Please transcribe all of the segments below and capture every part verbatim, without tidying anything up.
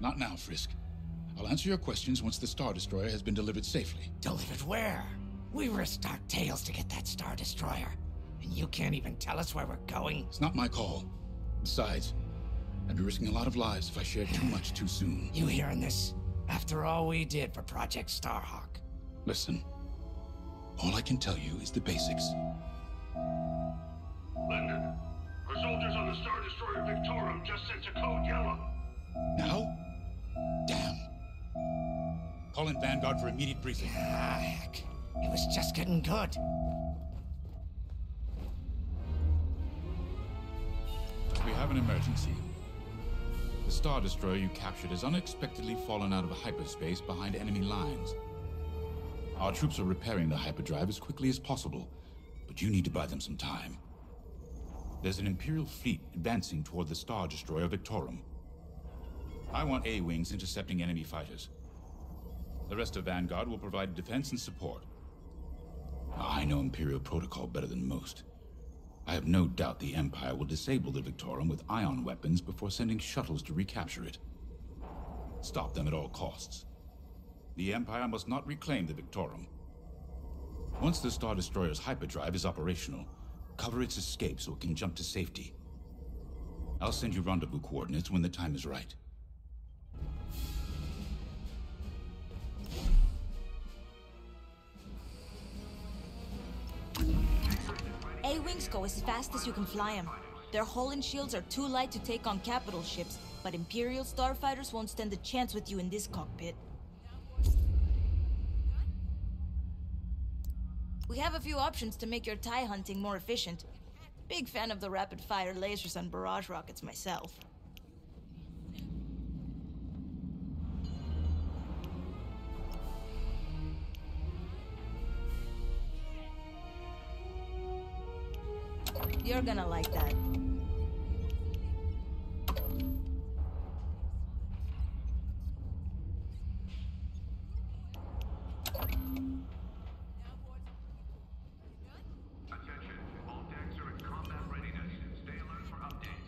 Not now, Frisk. I'll answer your questions once the Star Destroyer has been delivered safely. Delivered where? We risked our tails to get that Star Destroyer. And you can't even tell us where we're going? It's not my call. Besides, I'd be risking a lot of lives if I shared too much too soon. You hearing this? After all we did for Project Starhawk. Listen. All I can tell you is the basics. Linden, our soldiers on the Star Destroyer Victorum just sent a code yellow. Now? Damn. Call in Vanguard for immediate briefing. Ah, heck. It was just getting good. We have an emergency. The Star Destroyer you captured has unexpectedly fallen out of hyperspace behind enemy lines. Our troops are repairing the hyperdrive as quickly as possible, but you need to buy them some time. There's an Imperial fleet advancing toward the Star Destroyer Victorum. I want A-Wings intercepting enemy fighters. The rest of Vanguard will provide defense and support. I know Imperial protocol better than most. I have no doubt the Empire will disable the Victorum with ion weapons before sending shuttles to recapture it. Stop them at all costs. The Empire must not reclaim the Victorum. Once the Star Destroyer's hyperdrive is operational, cover its escape so it can jump to safety. I'll send you rendezvous coordinates when the time is right. A-Wings go as fast as you can fly them. Their hull and shields are too light to take on capital ships, but Imperial starfighters won't stand a chance with you in this cockpit. We have a few options to make your TIE hunting more efficient. Big fan of the rapid-fire lasers and barrage rockets myself. You're gonna like that. Attention, all decks are in combat readiness. Stay alert for updates.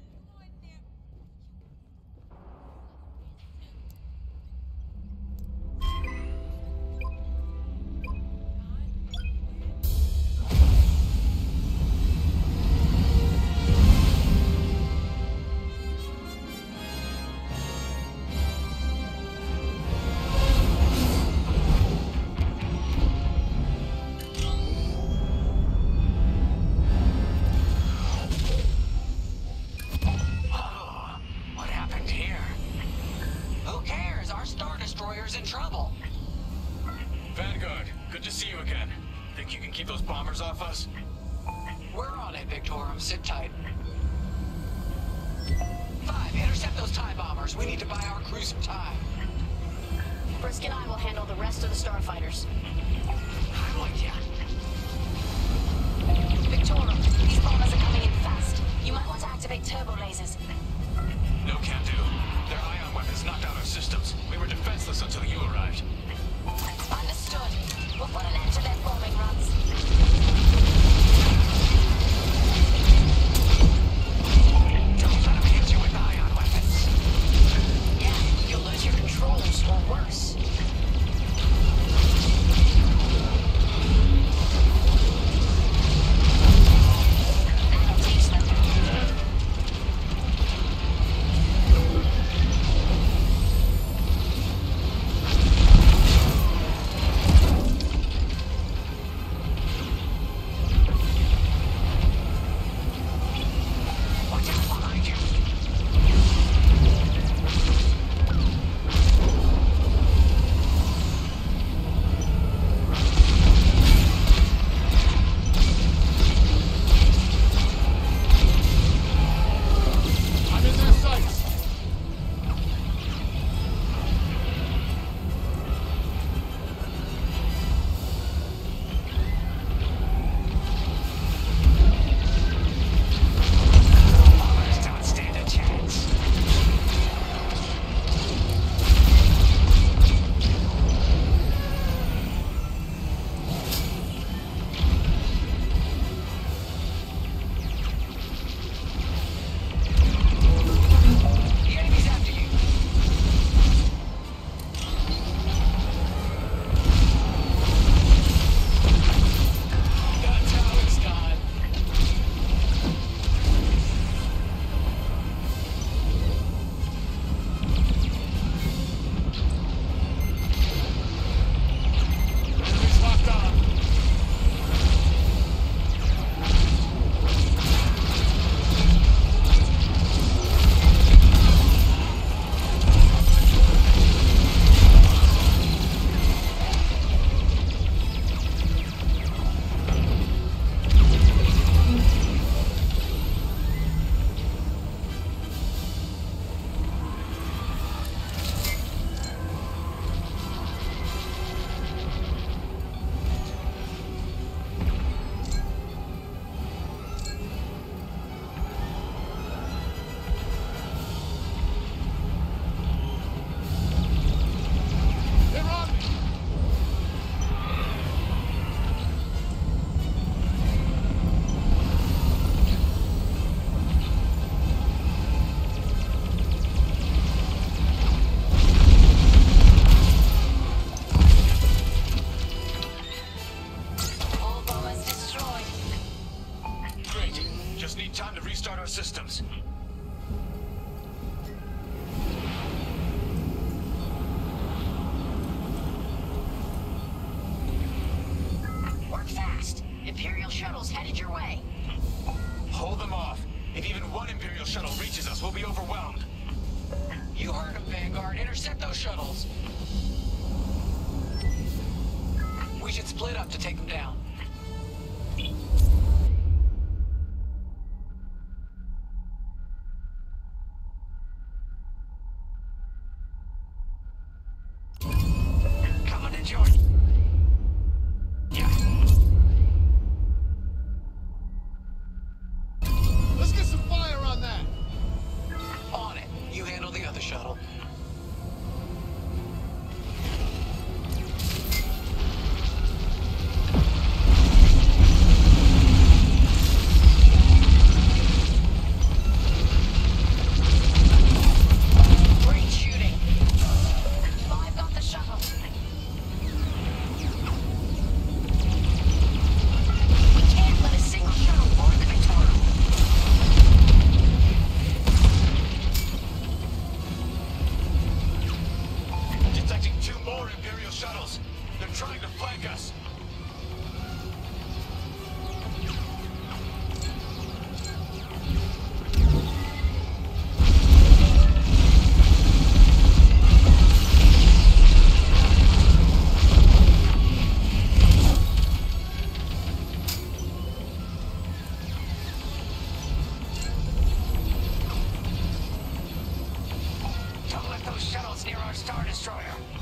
in trouble. Vanguard, good to see you again. Think you can keep those bombers off us? We're on it, Victorum. Sit tight. Five, intercept those TIE bombers. We need to buy our crew some time. Frisk and I will handle the rest of the starfighters. I'm with ya. Victorum, these bombers are coming in fast. You might want to activate turbo lasers. No can do. Their ion weapons knocked out our systems. We were defenseless until you arrived. Understood. We'll put an end to their bombing runs. Don't let them hit you with ion weapons. Yeah, you'll lose your controls, or worse. restart our systems. Work fast. Imperial shuttles headed your way. Hold them off. If even one Imperial shuttle reaches us, we'll be overwhelmed. You heard him, Vanguard. Intercept those shuttles. We should split up to take them down. Coming to join. Yeah. Let's get some fire on that! On it. You handle the other shuttle. Great shooting. Five got the shuttle. We can't let a single shuttle board the Victoria. Detecting two more Imperial shuttles. They're trying to flank us. Don't let those shuttles near our Star Destroyer.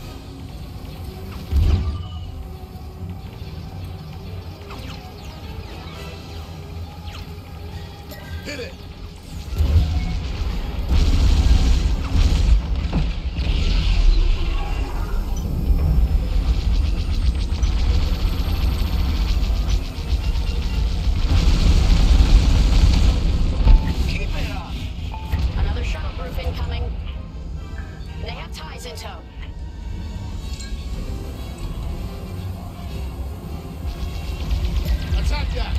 Hit it! Keep it up. Another shuttle group incoming. They have ties in tow. Attack that!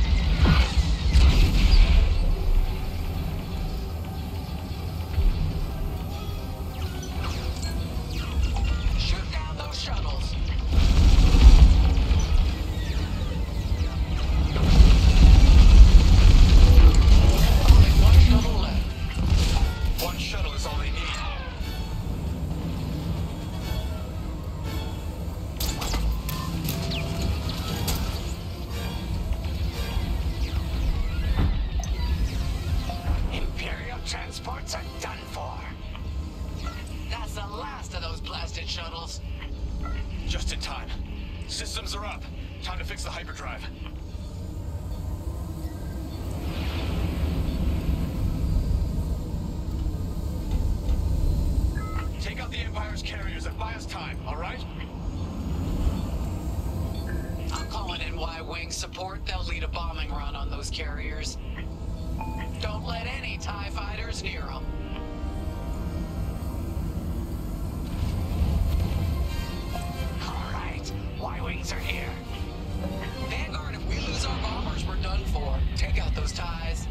Shoot down those shuttles. Only one shuttle left. One shuttle is all they need. Imperial transports are done for. That's the last of those blasted shuttles. Just in time. Systems are up. Time to fix the hyperdrive. Take out the Empire's carriers and buy us time, all right? I'm calling in Y-Wing support. They'll lead a bombing run on those carriers. Don't let any TIE fighters near them. All right, Y-Wings are here. Vanguard, if we lose our bombers, we're done for. Take out those TIEs.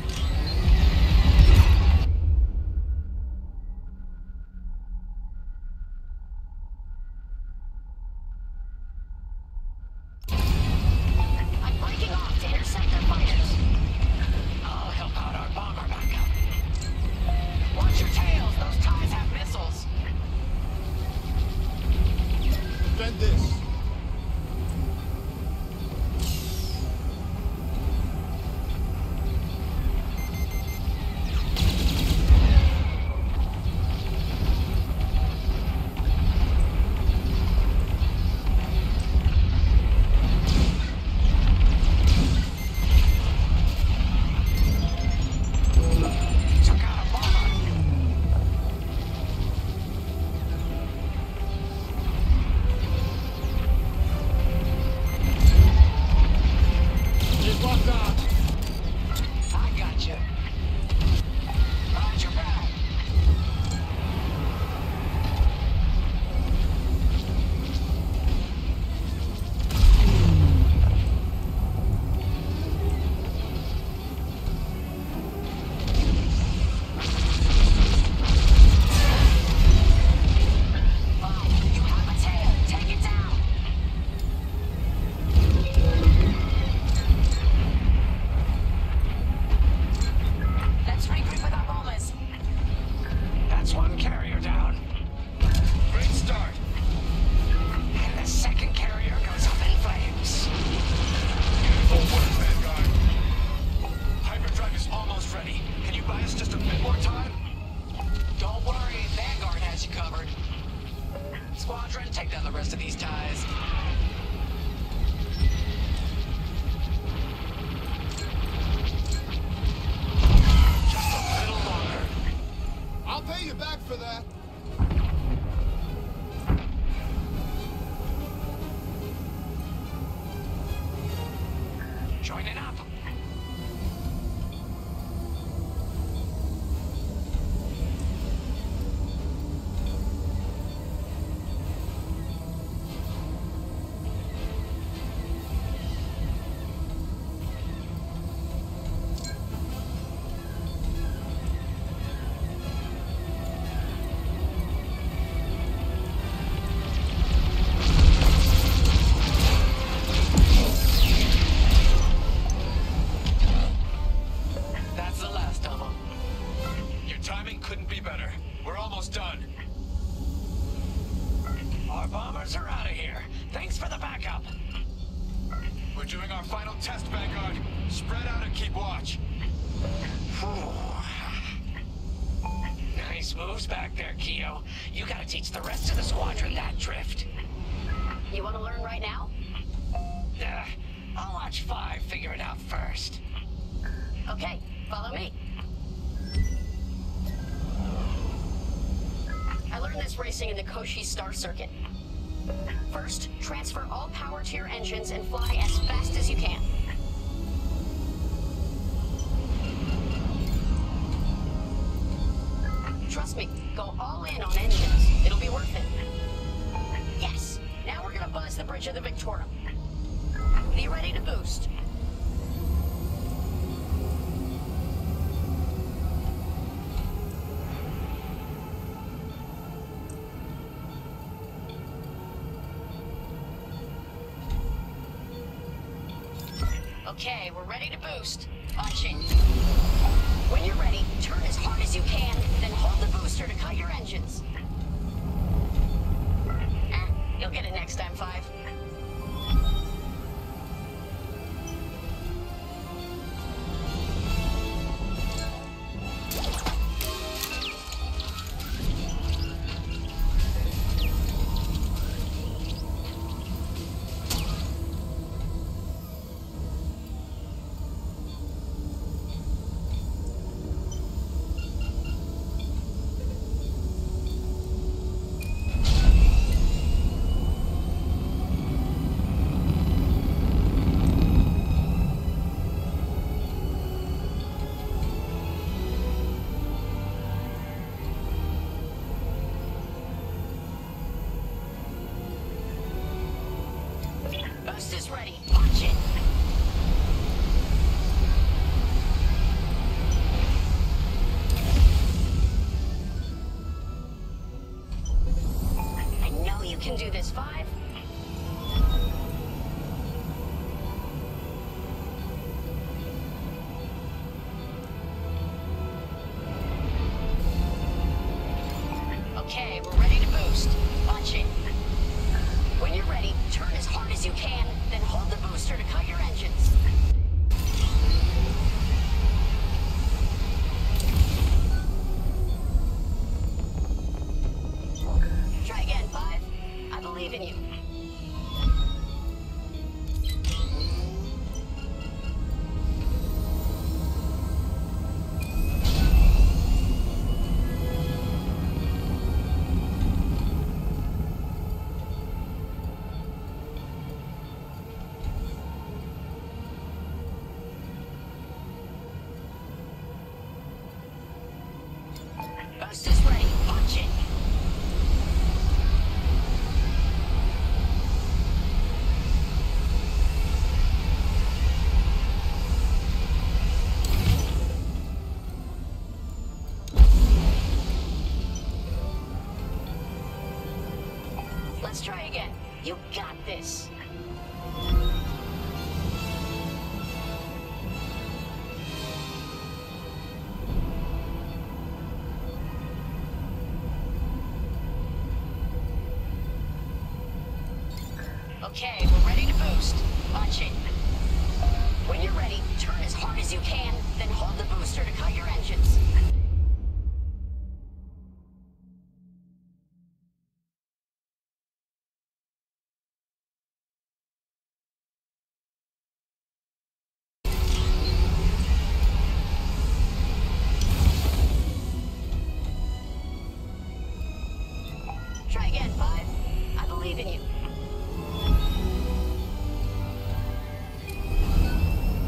I'm breaking off to intercept their fighters. I'll help out our bomber backup. Watch your tails. Those TIEs have missiles. Defend this! joining up. Moves back there, Keo. You gotta teach the rest of the squadron that drift. You want to learn right now? Uh, I'll watch Five figure it out first. Okay, follow me. I learned this racing in the Koshi Star Circuit. First, transfer all power to your engines and fly as fast as you can. Trust me, go all in on engines. It'll be worth it. Yes! Now we're gonna buzz the bridge of the Victorum. Be ready to boost. Okay, we're ready to boost. Launching. When you're ready, turn as hard as you can, then hold the booster to cut your engines. Eh, you'll get it next time, Five. Boost is ready. Launch it. I know you can do this, Five. Okay, we're ready to boost. Launch it. When you're ready, turn as hard as you can, then hold the booster to cut your engines. Try again, Five. I believe in you. Boost is ready. Launch it. Let's try again. You got this. Okay, we're ready to boost. Launch it. When you're ready, turn as hard as you can, then hold the booster to cut your engines. Try again, Five. I believe in you.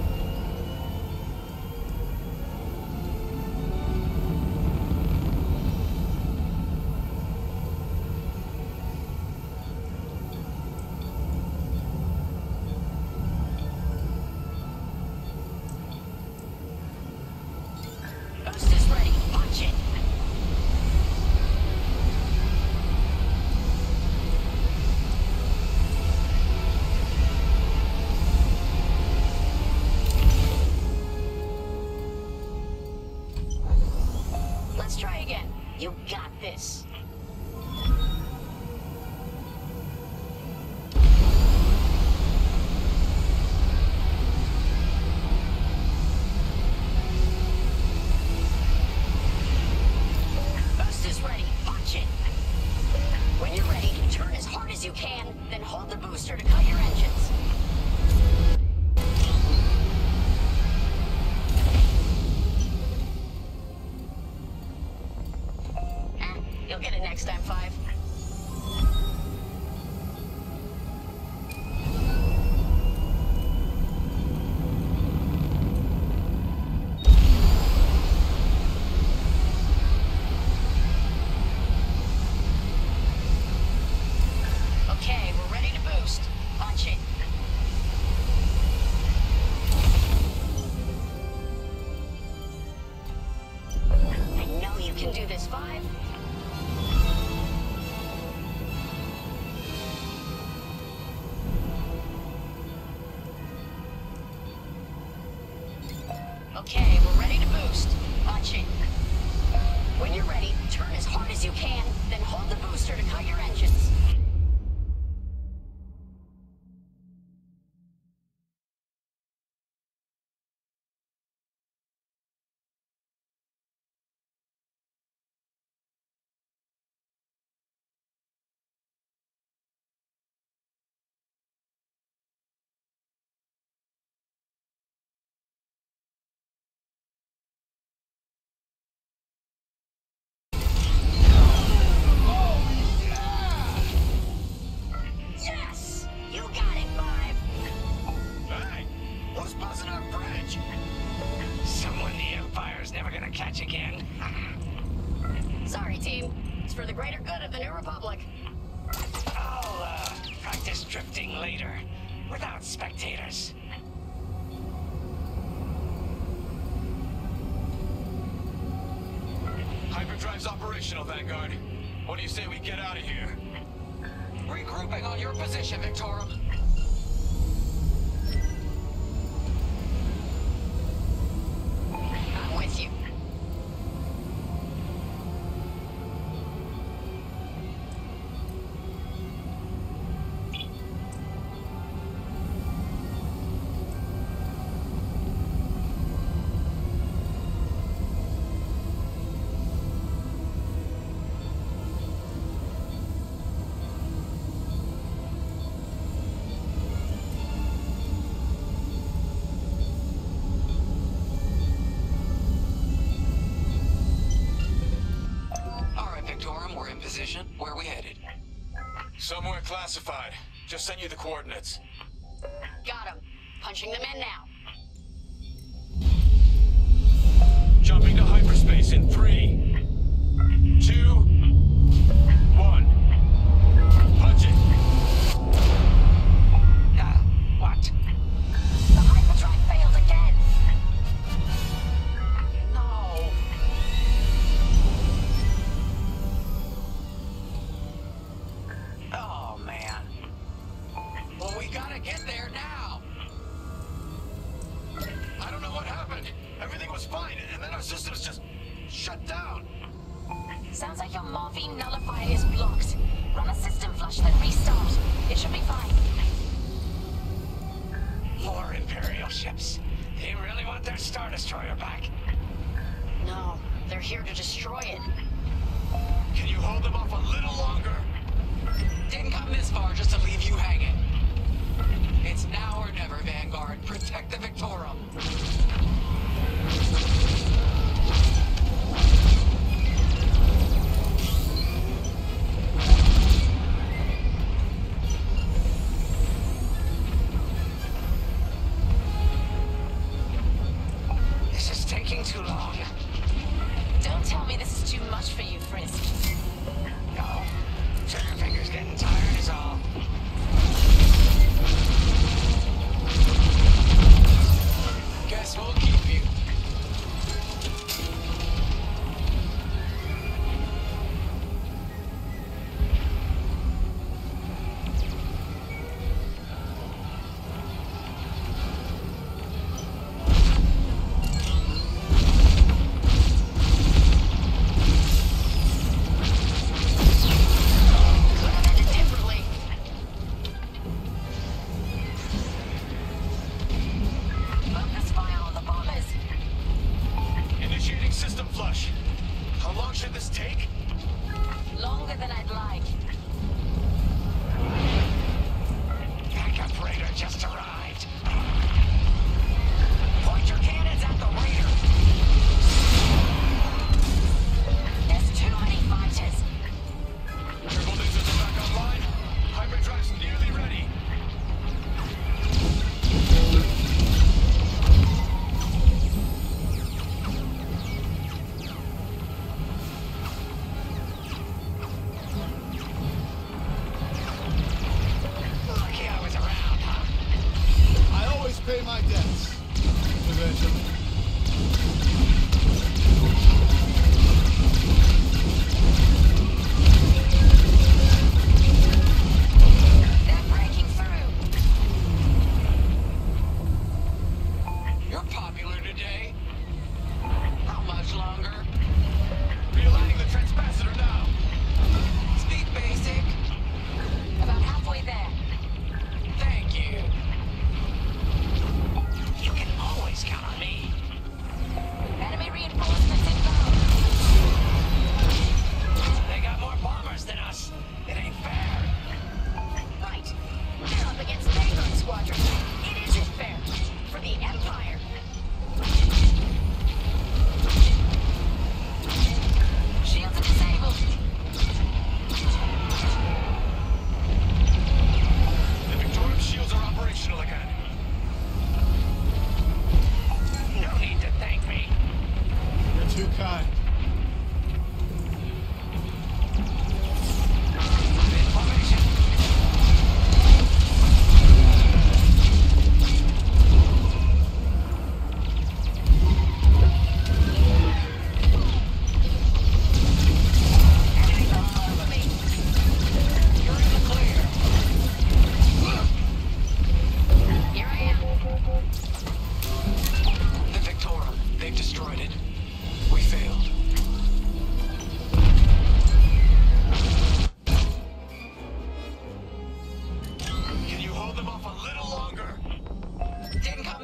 Okay, we're ready to boost. Watch it. When you're ready, turn as hard as you can, then hold the booster to cut your engines. Yes! You got it, Five! Hey, who's buzzing our bridge? Someone the Empire's never gonna catch again. Sorry, team. It's for the greater good of the New Republic. I'll, uh, practice drifting later, without spectators. Hyperdrive's operational, Vanguard. What do you say we get out of here? Regrouping on your position, Victorum. I'm with you. Position? Where are we headed? Somewhere classified. Just send you the coordinates. Got him. Punching them in now. Jumping to hyperspace in three, two, one. Punch it. Uh, what? The hyperdrive failed again. No. Oh, man. Well, we gotta get there now. I don't know what happened. Everything was fine, and then our systems just shut down. Sounds like your morphine nullifier is blocked. Run a system flush, then restart. It should be fine. More Imperial ships. They really want their Star Destroyer back. No, they're here to destroy it. Can you hold them off a little longer? Didn't come this far just to leave you hanging. It's now or never, Vanguard. Protect the Victorum. This is taking too long. Don't tell me this is too much for you, Frisk. No. Triggerfinger's getting tired is all. Guess we'll keep you. Could have ended differently. Focus fire on the bombers. Initiating system flush. How long should this take? Longer than I'd like. Backup raider just arrived. Point your cannons at the raider. There's too many fighters. Triple lasers are back online. Hyperdrive's nearly ready. Lucky I was around, huh? I always pay my debts. Eventually. They're breaking through. You're popular today.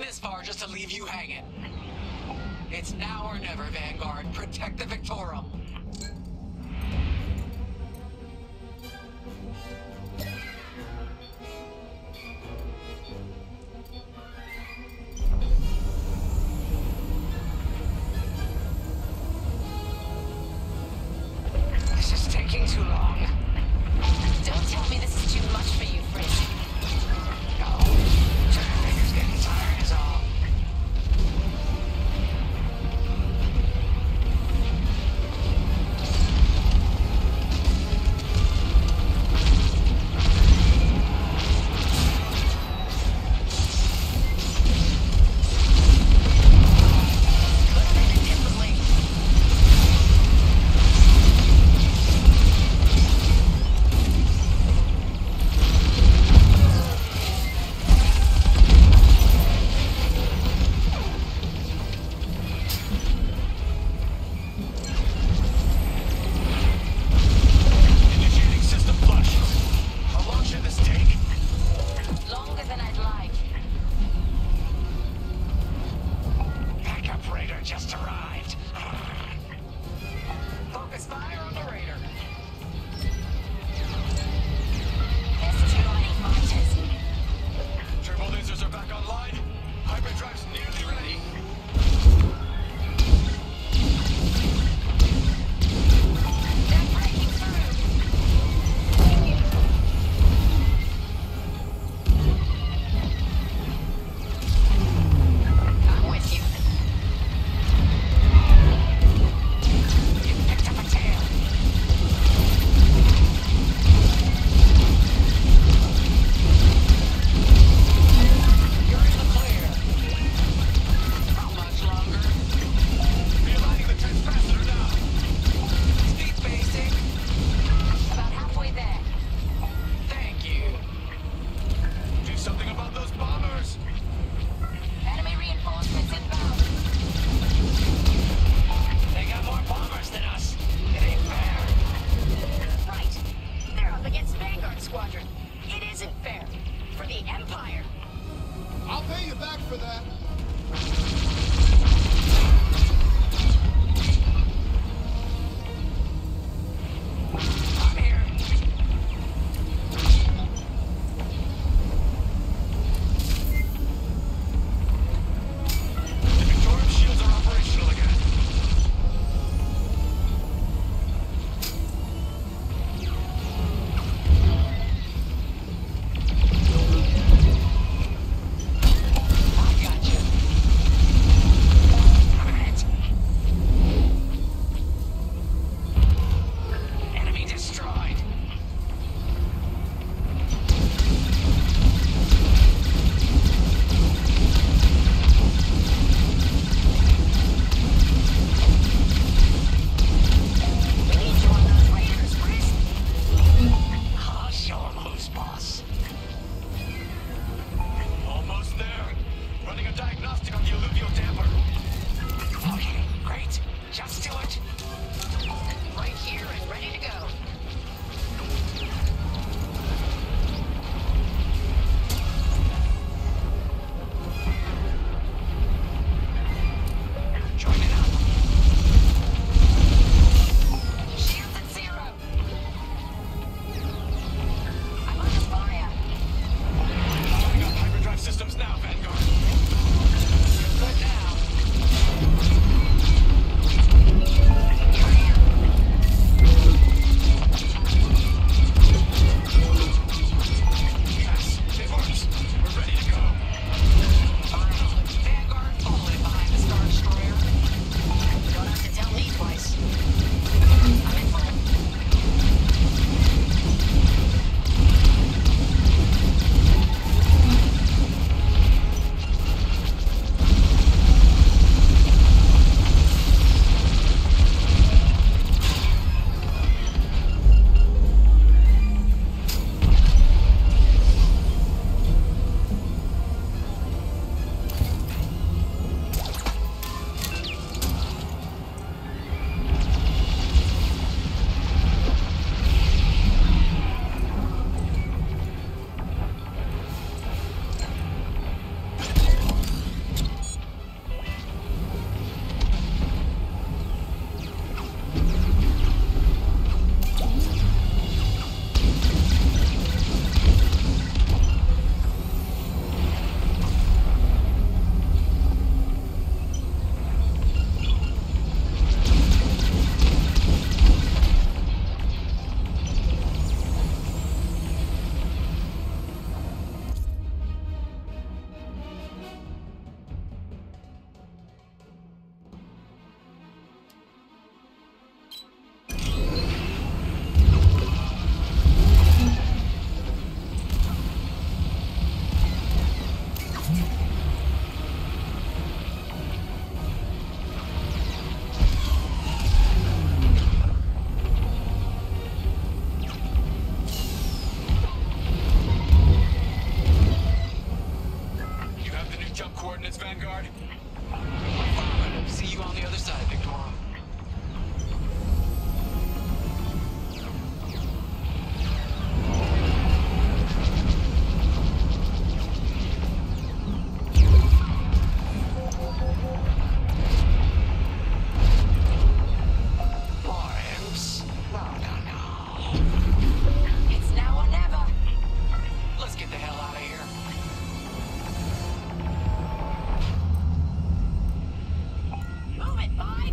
this far just to leave you hanging. It's now or never, Vanguard. Protect the Victorum. This is taking too long. Don't tell me this is too much for you, Fritz. No. Turner's getting tired is all. Initiating system flush. How long should this take? Longer than I'd like. Backup Raider just arrived. Focus fire on the Raider. There's too many fighters. Turbo lasers are back online. Hyperdrive's nearly ready. They're breaking through. I'm with you. You picked up a tail. You're in the clear. How much longer? Realigning the transpacitor now. Speed basic. About halfway there. Thank you. Do something about those bombers. Enemy reinforcements inbound. They got more bombers than us. It ain't fair. Right. They're up against Vanguard Squadron. It isn't fair. For the Empire. I'll pay you back for that. I'm here. The Victorum shields are operational again. I got you. jump coordinates, Vanguard? Affirmative. See you on the other side, Victorum. Boris. No, no, no. It's now or never. Let's get the hell out of here. Move it, bud.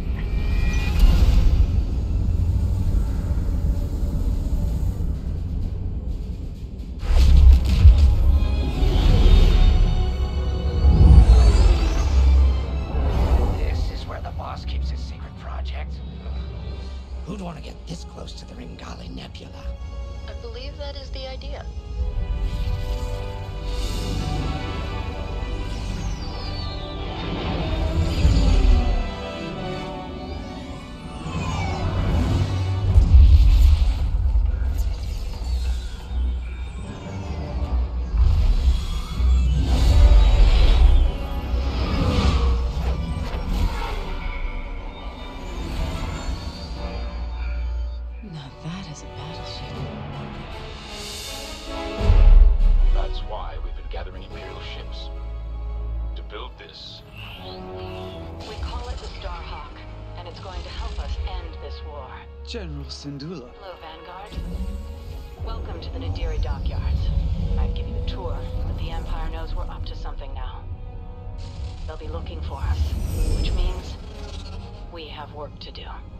This is where the boss keeps his secret project. Who'd want to get this close to the Ringali Nebula? I believe that is the idea. Now that is a battleship. That's why we've been gathering Imperial ships. To build this. We call it the Starhawk, and it's going to help us end this war. General Syndulla. Hello, Vanguard. Welcome to the Nadiri dockyards. I'd give you a tour, but the Empire knows we're up to something now. They'll be looking for us, which means we have work to do.